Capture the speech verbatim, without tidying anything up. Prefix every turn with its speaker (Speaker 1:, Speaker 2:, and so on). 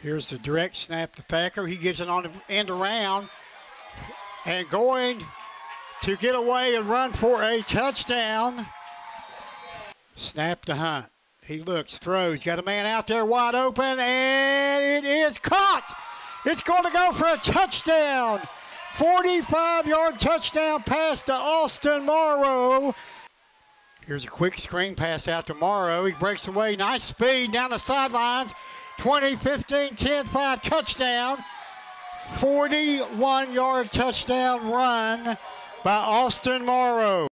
Speaker 1: Here's the direct snap to Thacker. He gives it on the end around and going to get away and run for a touchdown. Snap to Hunt. He looks, throws, got a man out there wide open, and it is caught. It's going to go for a touchdown. forty-five yard touchdown pass to Austin Morrow. Here's a quick screen pass out to Morrow. He breaks away, nice speed down the sidelines. twenty, fifteen, ten, five, touchdown. forty-one yard touchdown run by Austin Morrow.